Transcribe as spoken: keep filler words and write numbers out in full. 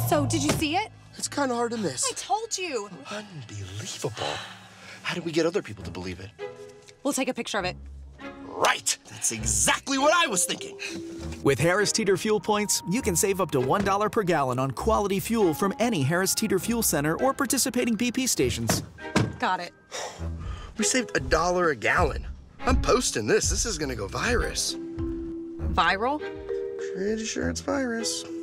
So, did you see it? It's kind of hard to miss. I told you. Unbelievable. How did we get other people to believe it? We'll take a picture of it. Right! That's exactly what I was thinking. With Harris Teeter Fuel Points, you can save up to one dollar per gallon on quality fuel from any Harris Teeter Fuel Center or participating B P stations. Got it. We saved a dollar a gallon. I'm posting this. This is gonna go virus. Viral? Pretty sure it's virus.